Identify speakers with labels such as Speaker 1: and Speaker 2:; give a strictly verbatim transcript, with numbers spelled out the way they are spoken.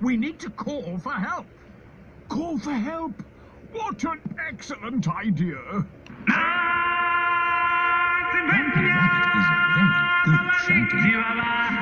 Speaker 1: We need to call for help. Call for help? What an excellent idea. Grumpy Rabbit is very good at shouting.